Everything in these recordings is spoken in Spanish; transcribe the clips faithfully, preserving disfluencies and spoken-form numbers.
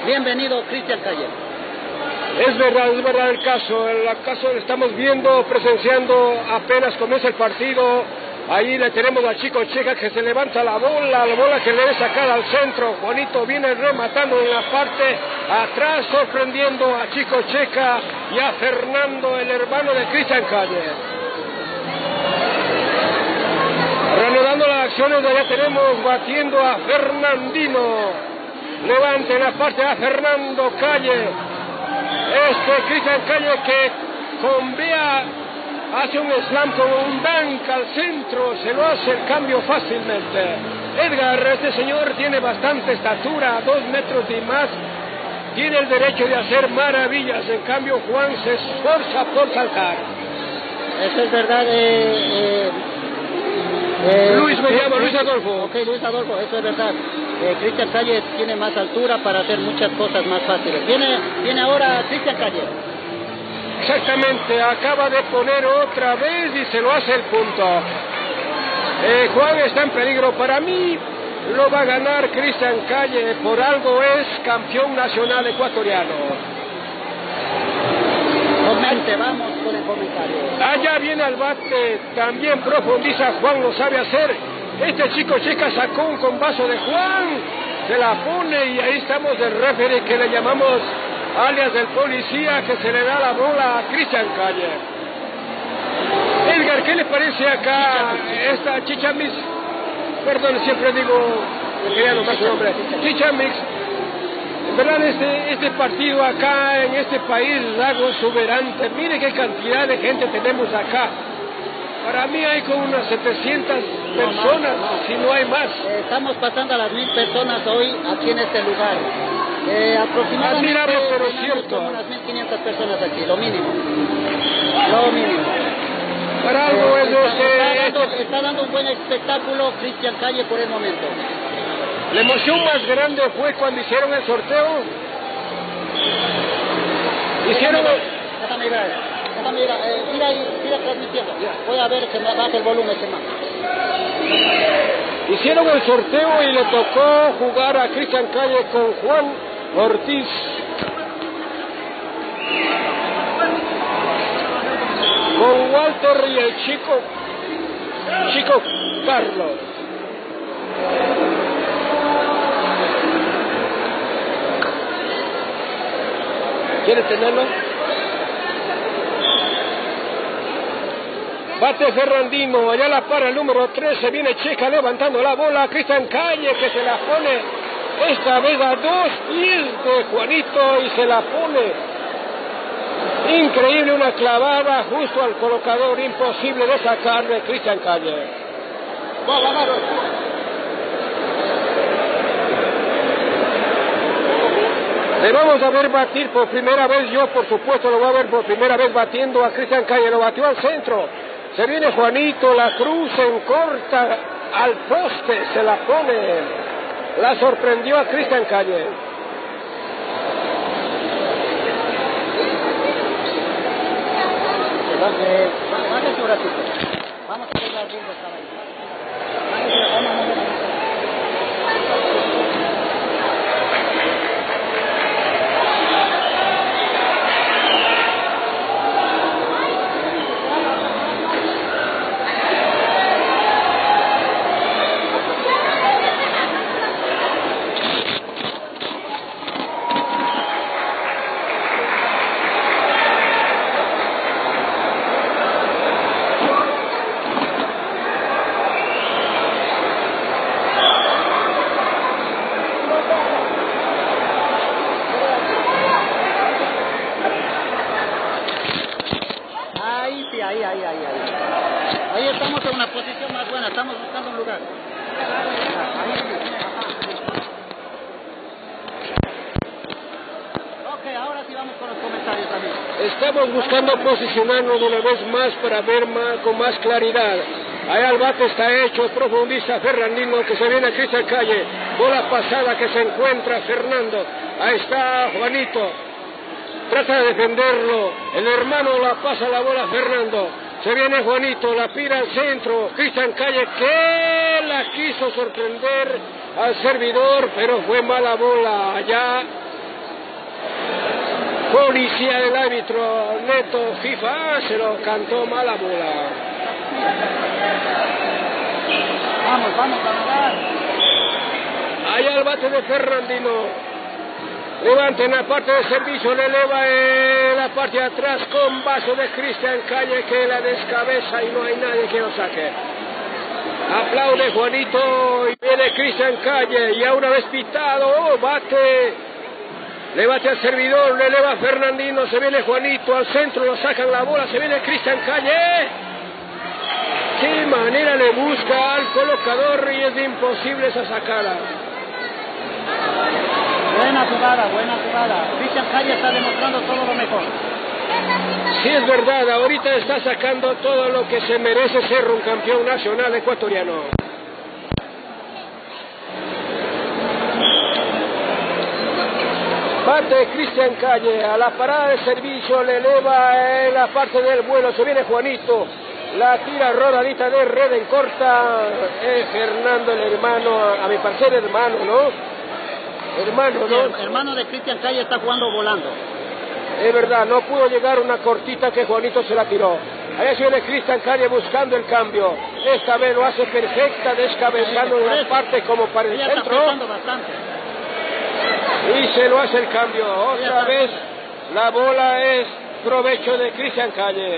Bienvenido, Cristian Calle. Es verdad, es verdad el caso. El caso lo estamos viendo, presenciando, apenas comienza el partido. Ahí le tenemos a Chico Checa que se levanta la bola, la bola que le debe sacar al centro. Juanito viene rematando en la parte atrás, sorprendiendo a Chico Checa y a Fernando, el hermano de Cristian Calle. Reanudando las acciones, allá tenemos batiendo a Fernandino. Levanta en la parte a Fernando Calle. Este Cristian Calle que con Bea hace un slam con un dunk al centro, se lo hace el cambio fácilmente. Edgar, este señor tiene bastante estatura, dos metros y más, tiene el derecho de hacer maravillas, en cambio Juan se esfuerza por saltar. Eso es verdad, eh, eh, eh, Luis me llama, Luis Adolfo. Ok, Luis Adolfo, eso es verdad. Eh, Cristian Calle tiene más altura para hacer muchas cosas más fáciles. Viene, viene ahora Cristian Calle. Exactamente, acaba de poner otra vez y se lo hace el punto. Eh, Juan está en peligro. Para mí lo va a ganar Cristian Calle, por algo es campeón nacional ecuatoriano. Comente, vamos con el comentario. Allá viene al bate, también profundiza, Juan lo sabe hacer. Este Chico Checa sacó un combazo de Juan, se la pone y ahí estamos del referee que le llamamos alias del policía, que se le da la bola a Cristian Calle. Edgar, ¿qué le parece acá esta Chichamix? Perdón, siempre digo, me quería nombrar su nombre. Chichamix. En verdad, este, este partido acá, en este país, Lago Soberante, mire qué cantidad de gente tenemos acá. Para mí hay como unas setecientas personas, no, no, no. si no hay más. Eh, estamos pasando a las mil personas hoy aquí en este lugar. Eh, aproximadamente Admirable, pero cierto. Como unas mil quinientas personas aquí, lo mínimo. Lo mínimo. Para algo eh, es está, este, está, dando, este... está dando un buen espectáculo Cristian Calle por el momento. La emoción más grande fue cuando hicieron el sorteo. Hicieron el... Déjame ver, déjame ver, eh, mira ahí, mira transmitiendo. Voy a ver que me baje el volumen, que más. Hicieron el sorteo y le tocó jugar a Cristian Calle con Juan Ortiz. Con Walter y el chico, chico Carlos. ¿Quieres tenerlo? Bate Fernandino, allá la para el número trece, viene Checa levantando la bola, Cristian Calle que se la pone esta vez a dos pies de Juanito y se la pone. Increíble, una clavada justo al colocador, imposible de sacar de Cristian Calle. Le vamos a ver batir por primera vez, yo por supuesto lo voy a ver por primera vez batiendo a Cristian Calle, lo batió al centro. Se viene Juanito, la cruz en corta al poste, se la pone. La sorprendió a Cristian Calle. Eh, vamos un ratito. Vamos a ver las líneas ahí. Ahí estamos en una posición más buena, estamos buscando un lugar. Ahí, ok, ahora sí vamos con los comentarios también. Estamos buscando posicionarnos una vez más para ver más, con más claridad. Allá el bate está hecho, profundiza Fernandino que se viene a Cristian Calle. Bola pasada que se encuentra Fernando. Ahí está Juanito. Trata de defenderlo. El hermano la pasa la bola a Fernando. Se viene Juanito, la pira al centro. Cristian Calle que la quiso sorprender al servidor, pero fue mala bola. Allá Policía del árbitro Neto FIFA, se lo cantó mala bola. Vamos, vamos a ganar. Allá el bate de Fernandino. Levanta en la parte de servicio, le eleva en la parte de atrás con vaso de Cristian Calle que la descabeza y no hay nadie que lo saque. Aplaude Juanito y viene Cristian Calle y a una vez pitado, oh, bate. Le bate al servidor, le eleva Fernandino, se viene Juanito al centro, lo sacan la bola, se viene Cristian Calle. Qué manera le busca al colocador y es imposible esa sacada. Buena jugada, buena jugada. Cristian Calle está demostrando todo lo mejor. Sí, es verdad, ahorita está sacando todo lo que se merece ser un campeón nacional ecuatoriano. Bate Cristian Calle, a la parada de servicio le eleva en la parte del vuelo, se viene Juanito, la tira rodadita de red en corta, eh, Fernando el hermano, a mi parecer hermano, ¿no? Hermano, ¿no? Sí, el hermano de Cristian Calle está jugando volando. Es verdad, no pudo llegar una cortita que Juanito se la tiró. Ahí viene Cristian Calle buscando el cambio. Esta vez lo hace perfecta, descabezando en la parte como para el Ella centro. está bastante. Y se lo hace el cambio. Otra vez la bola es provecho de Cristian Calle.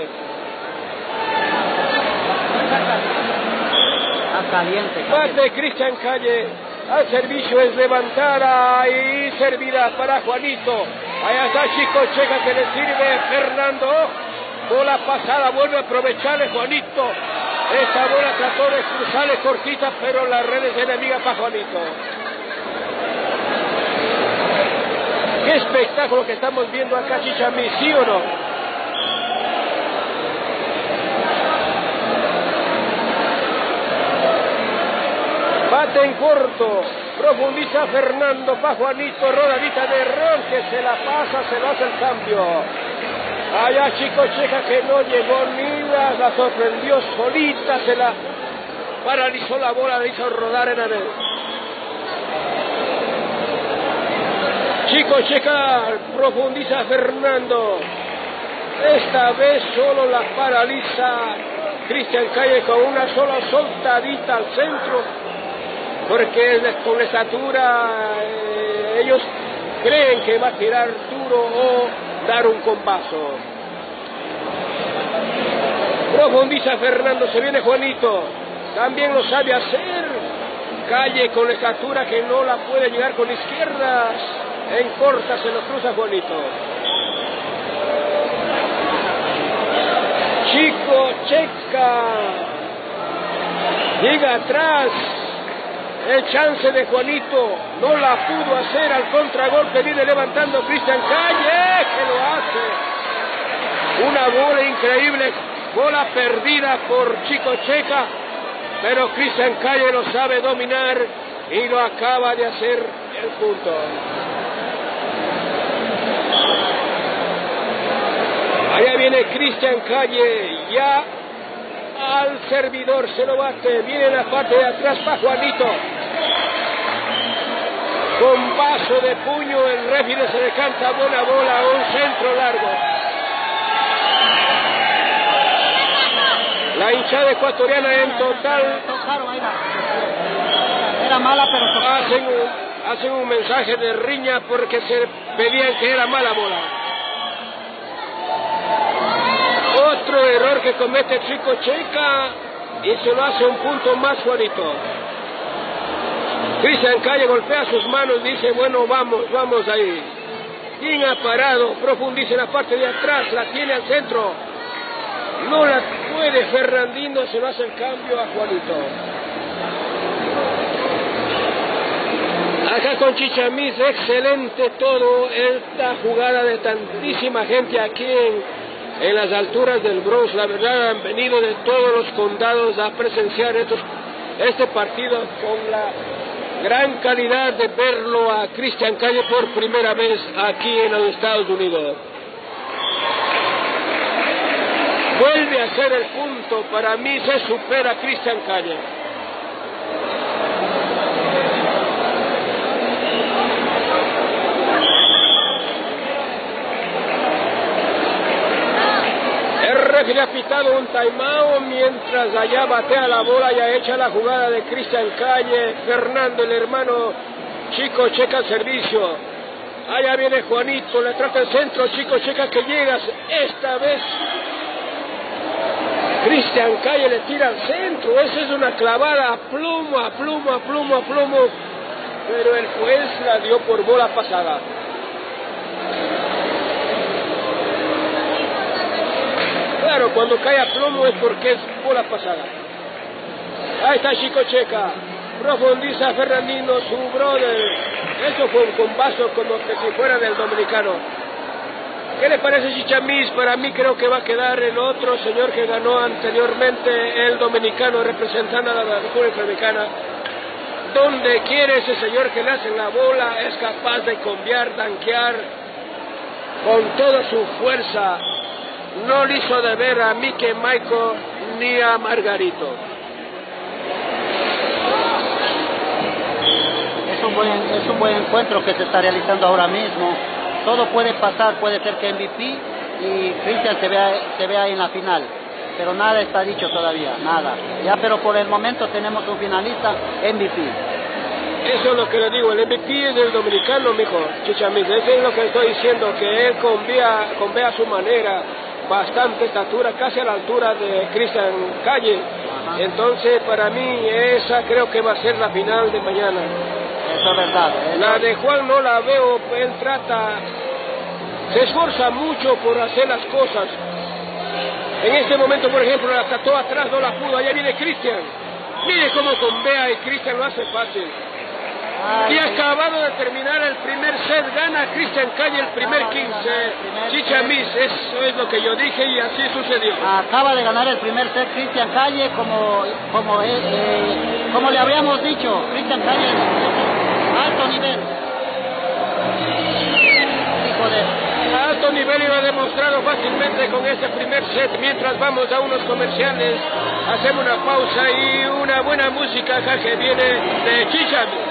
Está caliente. Bate Cristian Calle. Al servicio es levantada y servida para Juanito. Allá está Chico Checa que le sirve Fernando. Bola pasada, vuelve a aprovecharle Juanito. Esta bola trató de cruzarle cortita, pero la red es enemiga para Juanito. Qué espectáculo que estamos viendo acá, Chichamí, ¿sí o no? Bate en corto, profundiza Fernando para Juanito, rodadita de ron que se la pasa, se lo hace el cambio. Allá Chico Checa que no llegó ni la, la sorprendió solita, se la paralizó la bola, la hizo rodar en la red. Chico Checa profundiza Fernando, esta vez solo la paraliza Cristian Calle con una sola soltadita al centro. Porque con la estatura eh, ellos creen que va a tirar duro o dar un compaso. Profundiza Fernando, se viene Juanito, también lo sabe hacer. Calle con la estatura que no la puede llegar con izquierdas, en corta se lo cruza Juanito. Chico Checa llega atrás. El chance de Juanito no la pudo hacer, al contragolpe viene levantando Cristian Calle, que lo hace. Una bola increíble, bola perdida por Chico Checa, pero Cristian Calle lo sabe dominar y lo acaba de hacer el punto. Allá viene Cristian Calle, ya al servidor se lo bate, viene en la parte de atrás para Juanito. Con vaso de puño el referee se le canta buena bola, un centro largo. La hinchada ecuatoriana en total era mala, pero hacen un, hacen un mensaje de riña porque se pedían que era mala bola. Otro error que comete Chico Checa y se lo hace un punto más Juanito. Cristian Calle golpea sus manos y dice, bueno, vamos, vamos ahí. Bien ha parado, profundiza en la parte de atrás, la tiene al centro. No la puede Fernandino, se lo hace el cambio a Juanito. Acá con Chichamís, excelente todo esta jugada de tantísima gente aquí en, en las alturas del Bronx. La verdad han venido de todos los condados a presenciar estos, este partido con la gran calidad de verlo a Cristian Calle por primera vez aquí en los Estados Unidos. Vuelve a ser el punto, para mí se supera a Cristian Calle. dado un timeout mientras allá batea la bola, ya echa la jugada de Cristian Calle, Fernando, el hermano Chico checa el servicio. Allá viene Juanito, le trata el centro, Chico checa que llegas. Esta vez Cristian Calle le tira al centro. Esa es una clavada a plomo, a plomo, a plomo, a plomo. Pero el juez la dio por bola pasada. Claro, cuando cae a plomo es porque es bola pasada. Ahí está Chico Checa. Profundiza Fernandino, su brother. Eso fue un combazo como que si fuera del dominicano. ¿Qué le parece Chichamis? Para mí creo que va a quedar el otro señor que ganó anteriormente, el dominicano representando a la República Dominicana. Donde quiere ese señor que le hacen la bola, es capaz de cambiar, danquear con toda su fuerza. No le hizo de ver a Mike Michael ni a Margarito. Es un buen, es un buen encuentro que se está realizando ahora mismo. Todo puede pasar, puede ser que M V P y Cristian se vea, se vea en la final. Pero nada está dicho todavía, nada. Ya, pero por el momento tenemos un finalista, M V P. Eso es lo que le digo, el M V P es del dominicano, mijo, Chichamis. Eso es lo que estoy diciendo, que él convea, convea a su manera, bastante estatura, casi a la altura de Cristian Calle. Ajá. Entonces, para mí, esa creo que va a ser la final de mañana. Eso es verdad. Eso... La de Juan no la veo, él trata, se esfuerza mucho por hacer las cosas. En este momento, por ejemplo, la trató atrás, no la pudo, allá viene Cristian. Mire cómo convea y Cristian lo hace fácil. Ay, y acabado de terminar el primer set, gana Cristian Calle el primer quince. Chichamis, eso es lo que yo dije y así sucedió. Acaba de ganar el primer set Cristian Calle, como, como, eh, eh, como le habíamos dicho, Cristian Calle es alto nivel. Hijo de... A alto nivel y lo ha demostrado fácilmente con este primer set. Mientras vamos a unos comerciales, hacemos una pausa y una buena música acá que viene de Chichamis.